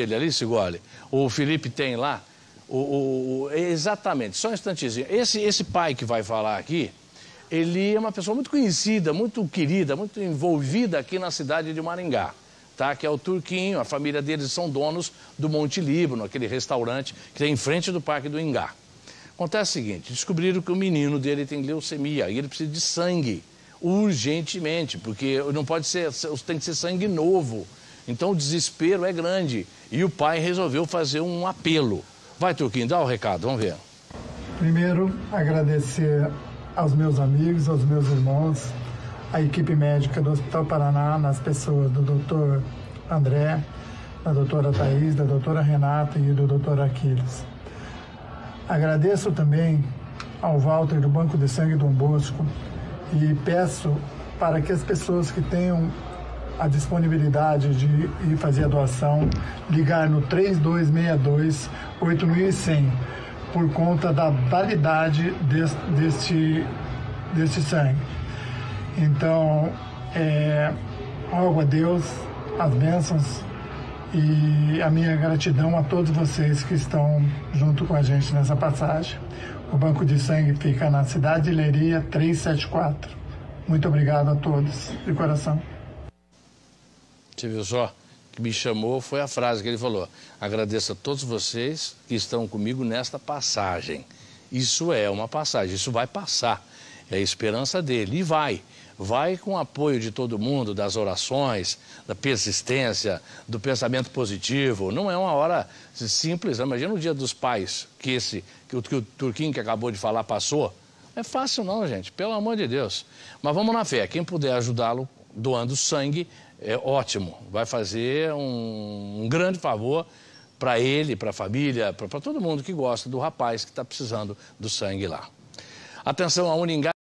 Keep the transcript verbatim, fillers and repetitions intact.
ele ali, Cigoli, o Felipe tem lá, o, o, o, exatamente, só um instantezinho. Esse, esse pai que vai falar aqui, ele é uma pessoa muito conhecida, muito querida, muito envolvida aqui na cidade de Maringá, tá? Que é o Turquinho, a família deles são donos do Monte Líbano, aquele restaurante que tem em frente do Parque do Ingá. Acontece o seguinte, descobriram que o menino dele tem leucemia e ele precisa de sangue, urgentemente, porque não pode ser, tem que ser sangue novo. Então o desespero é grande e o pai resolveu fazer um apelo. Vai, Turquinho, dá o recado, vamos ver. Primeiro, agradecer aos meus amigos, aos meus irmãos, à equipe médica do Hospital Paraná, nas pessoas do doutor André, da doutora Thaís, da doutora Renata e do doutor Aquiles. Agradeço também ao Walter do Banco de Sangue Dom Bosco e peço para que as pessoas que tenham a disponibilidade de ir fazer a doação, ligar no três dois seis dois, oito mil e cem, por conta da validade deste, deste, deste sangue. Então, é, rogo a Deus as bênçãos e a minha gratidão a todos vocês que estão junto com a gente nessa passagem. O Banco de Sangue fica na cidade de Leiria trezentos e setenta e quatro. Muito obrigado a todos, de coração. Você viu só? O que me chamou foi a frase que ele falou. Agradeço a todos vocês que estão comigo nesta passagem. Isso é uma passagem, isso vai passar. É a esperança dele e vai. Vai com o apoio de todo mundo, das orações, da persistência, do pensamento positivo. Não é uma hora simples. Imagina o Dia dos Pais, que, esse, que, o, que o Turquinho que acabou de falar passou. Não é fácil não, gente, pelo amor de Deus. Mas vamos na fé, quem puder ajudá-lo doando sangue, é ótimo. Vai fazer um, um grande favor para ele, para a família, para todo mundo que gosta do rapaz que está precisando do sangue lá. Atenção, a Uningá.